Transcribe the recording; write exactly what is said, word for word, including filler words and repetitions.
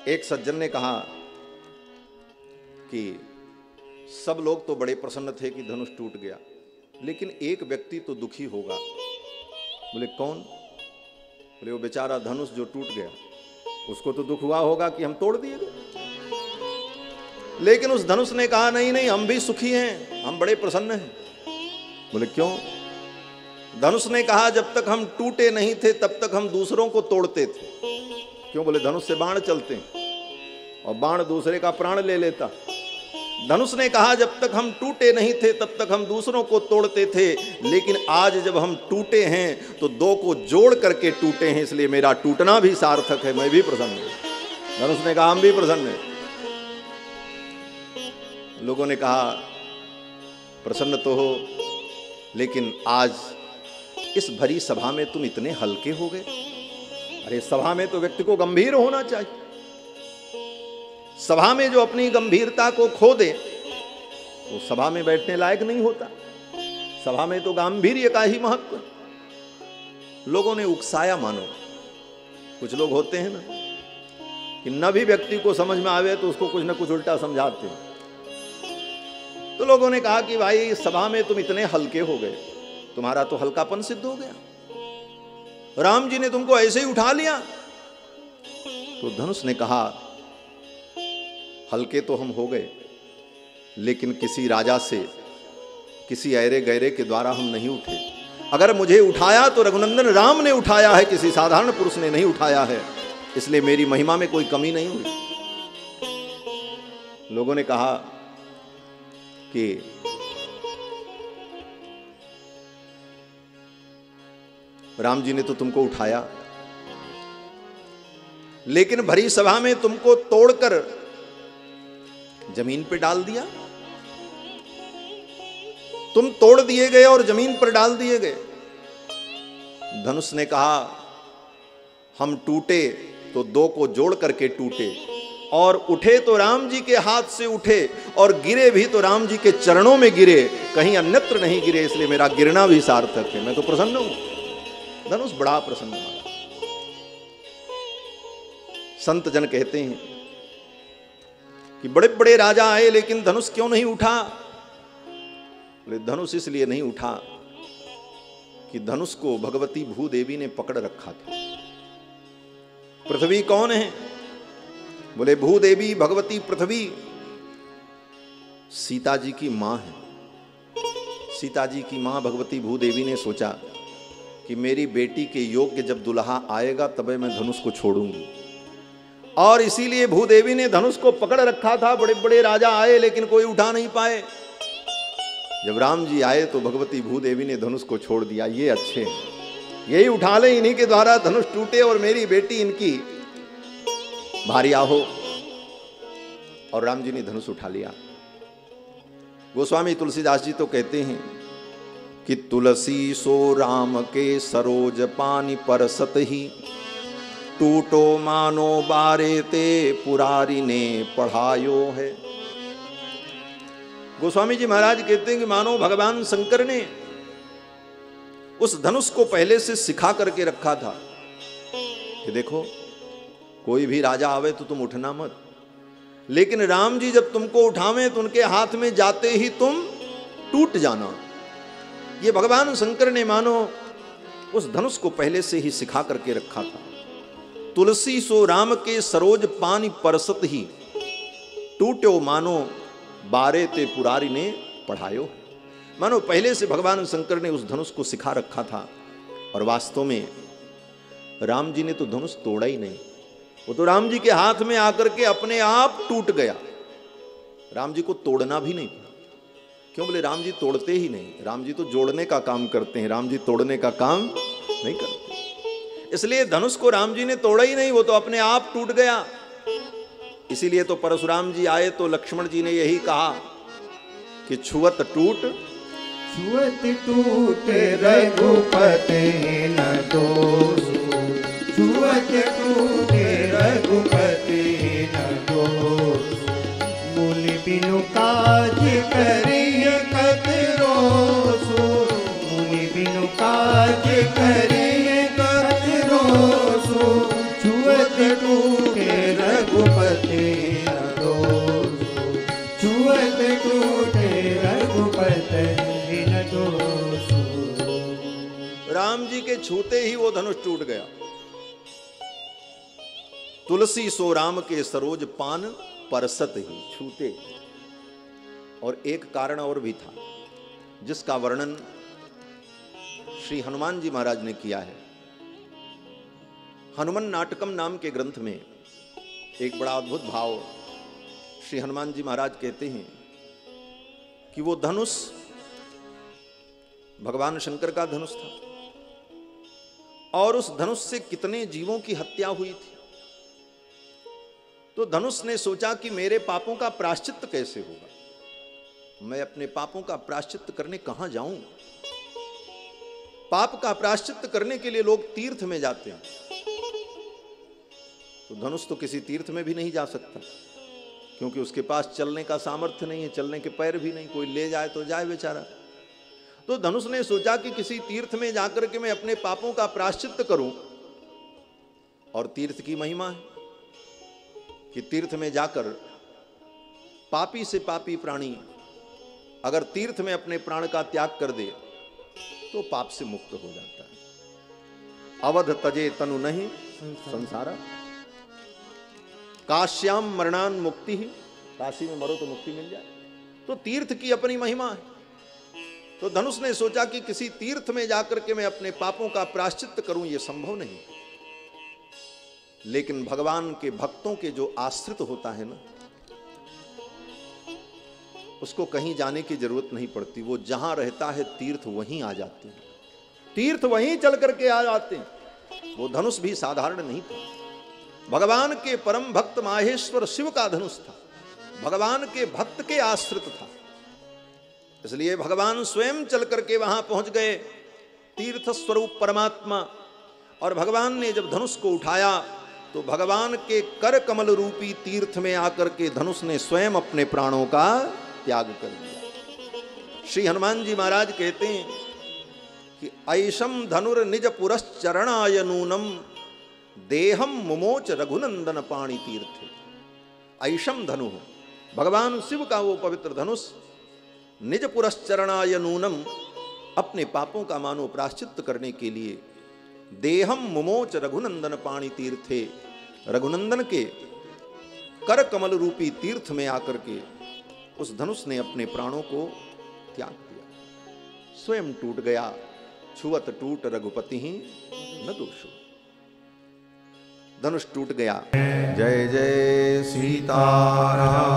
एक सज्जन ने कहा कि सब लोग तो बड़े प्रसन्न थे कि धनुष टूट गया, लेकिन एक व्यक्ति तो दुखी होगा। बोले कौन? बोले वो बेचारा धनुष जो टूट गया, उसको तो दुख हुआ होगा कि हम तोड़ दिए गए। लेकिन उस धनुष ने कहा नहीं नहीं, हम भी सुखी हैं, हम बड़े प्रसन्न हैं। बोले क्यों? धनुष ने कहा जब तक हम टूटे नहीं थे तब तक हम दूसरों को तोड़ते थे। क्यों? बोले धनुष से बाण चलते हैं और बाण दूसरे का प्राण ले लेता। धनुष ने कहा जब तक हम टूटे नहीं थे तब तक हम दूसरों को तोड़ते थे, लेकिन आज जब हम टूटे हैं तो दो को जोड़ करके टूटे हैं, इसलिए मेरा टूटना भी सार्थक है, मैं भी प्रसन्न हूं। धनुष ने कहा हम भी प्रसन्न हैं। लोगों ने कहा प्रसन्न तो हो, लेकिन आज इस भरी सभा में तुम इतने हल्के हो गए। अरे सभा में तो व्यक्ति को गंभीर होना चाहिए। सभा में जो अपनी गंभीरता को खो दे वो सभा में बैठने लायक नहीं होता। सभा में तो गांभीर्य का ही महत्व। लोगों ने उकसाया मानो। कुछ लोग होते हैं ना कि न भी व्यक्ति को समझ में आवे तो उसको कुछ ना कुछ उल्टा समझाते हैं। तो लोगों ने कहा कि भाई सभा में तुम इतने हल्के हो गए, तुम्हारा तो हल्कापन सिद्ध हो गया, राम जी ने तुमको ऐसे ही उठा लिया। तो धनुष ने कहा हल्के तो हम हो गए, लेकिन किसी राजा से, किसी ऐरे गैरे के द्वारा हम नहीं उठे। अगर मुझे उठाया तो रघुनंदन राम ने उठाया है, किसी साधारण पुरुष ने नहीं उठाया है, इसलिए मेरी महिमा में कोई कमी नहीं हुई। लोगों ने कहा कि राम जी ने तो तुमको उठाया, लेकिन भरी सभा में तुमको तोड़कर जमीन पर डाल दिया। तुम तोड़ दिए गए और जमीन पर डाल दिए गए। धनुष ने कहा हम टूटे तो दो को जोड़ करके टूटे, और उठे तो राम जी के हाथ से उठे, और गिरे भी तो राम जी के चरणों में गिरे, कहीं अन्यत्र नहीं गिरे, इसलिए मेरा गिरना भी सार्थक है, मैं तो प्रसन्न हूं। धनुष बड़ा प्रसन्न हुआ। संत जन कहते हैं कि बड़े बड़े राजा आए लेकिन धनुष क्यों नहीं उठा? बोले धनुष इसलिए नहीं उठा कि धनुष को भगवती भूदेवी ने पकड़ रखा था। पृथ्वी कौन है? बोले भूदेवी भगवती पृथ्वी सीता जी की मां है। सीता जी की मां भगवती भूदेवी ने सोचा कि मेरी बेटी के योग्य जब दुल्हा आएगा तभी मैं धनुष को छोड़ूंगी, और इसीलिए भूदेवी ने धनुष को पकड़ रखा था। बड़े बड़े राजा आए लेकिन कोई उठा नहीं पाए। जब राम जी आए तो भगवती भूदेवी ने धनुष को छोड़ दिया। ये अच्छे हैं, यही उठा ले, इन्हीं के द्वारा धनुष टूटे और मेरी बेटी इनकी भारिया हो। और राम जी ने धनुष उठा लिया। गोस्वामी तुलसीदास जी तो कहते हैं कि तुलसी सो राम के सरोज पानी परसत ही, टूटो मानो बारे ते पुरारी ने पढ़ायो है। गोस्वामी जी महाराज कहते हैं कि मानो भगवान शंकर ने उस धनुष को पहले से सिखा करके रखा था कि देखो कोई भी राजा आवे तो तुम उठना मत, लेकिन राम जी जब तुमको उठावे तो उनके हाथ में जाते ही तुम टूट जाना। ये भगवान शंकर ने मानो उस धनुष को पहले से ही सिखा करके रखा था। तुलसी सो राम के सरोज पानी परसत ही, टूट्यो मानो बारे ते पुरारी ने पढ़ायो। मानो पहले से भगवान शंकर ने उस धनुष को सिखा रखा था। और वास्तव में राम जी ने तो धनुष तोड़ा ही नहीं, वो तो राम जी के हाथ में आकर के अपने आप टूट गया। राम जी को तोड़ना भी नहीं पड़ा। क्यों? बोले राम जी तोड़ते ही नहीं, राम जी तो जोड़ने का काम करते हैं, राम जी तोड़ने का काम नहीं करते। इसलिए धनुष को राम जी ने तोड़ा ही नहीं, वो तो अपने आप टूट गया। इसीलिए तो परशुराम जी आए तो लक्ष्मण जी ने यही कहा कि छुअत टूट छुअत टूट रघुपति न दोष, छुअत टूट रघुपति न दोष, मूल बिनु काज करिय कत रोसु, मूल बिनु काज करिय कत रोसु, छुअत टूट रघुपति धनुष टूट गया। तुलसी सो राम के सरोज पान परसत ही छूते। और एक कारण और भी था जिसका वर्णन श्री हनुमान जी महाराज ने किया है। हनुमान नाटकम नाम के ग्रंथ में एक बड़ा अद्भुत भाव श्री हनुमान जी महाराज कहते हैं कि वो धनुष भगवान शंकर का धनुष था और उस धनुष से कितने जीवों की हत्या हुई थी। तो धनुष ने सोचा कि मेरे पापों का प्रायश्चित कैसे होगा, मैं अपने पापों का प्रायश्चित करने कहां जाऊं। पाप का प्रायश्चित करने के लिए लोग तीर्थ में जाते हैं, तो धनुष तो किसी तीर्थ में भी नहीं जा सकता क्योंकि उसके पास चलने का सामर्थ्य नहीं है, चलने के पैर भी नहीं, कोई ले जाए तो जाए बेचारा। तो धनुष ने सोचा कि किसी तीर्थ में जाकर के मैं अपने पापों का प्रायश्चित करूं। और तीर्थ की महिमा है कि तीर्थ में जाकर पापी से पापी प्राणी अगर तीर्थ में अपने प्राण का त्याग कर दे तो पाप से मुक्त हो जाता है। अवध तजे तनु नहीं संसारा, काश्याम मरणान मुक्ति ही, काशी में मरो तो मुक्ति मिल जाए। तो तीर्थ की अपनी महिमा है। तो धनुष ने सोचा कि किसी तीर्थ में जाकर के मैं अपने पापों का प्रायश्चित करूं, यह संभव नहीं। लेकिन भगवान के भक्तों के जो आश्रित होता है ना, उसको कहीं जाने की जरूरत नहीं पड़ती। वो जहां रहता है तीर्थ वहीं आ जाते हैं, तीर्थ वहीं चल करके आ जाते हैं। वो धनुष भी साधारण नहीं था, भगवान के परम भक्त माहेश्वर शिव का धनुष था, भगवान के भक्त के आश्रित था। इसलिए भगवान स्वयं चल करके वहां पहुंच गए, तीर्थ स्वरूप परमात्मा। और भगवान ने जब धनुष को उठाया तो भगवान के कर कमल रूपी तीर्थ में आकर के धनुष ने स्वयं अपने प्राणों का त्याग कर दिया। श्री हनुमान जी महाराज कहते हैं कि ऐशम धनुर निज पुरश्चरणाय नूनम देहम मुमोच रघुनंदन पाणी तीर्थे। ऐशम धनु, भगवान शिव का वो पवित्र धनुष, निज पुरश्चरणाय नूनम, अपने पापों का मानो प्रायश्चित करने के लिए, देहम मुमोच रघुनंदन पाणी तीर्थे, रघुनंदन के कर कमल रूपी तीर्थ में आकर के उस धनुष ने अपने प्राणों को त्याग दिया, स्वयं टूट गया। छुअत टूट रघुपति ही न दोषो, धनुष टूट गया। जय जय सीताराम।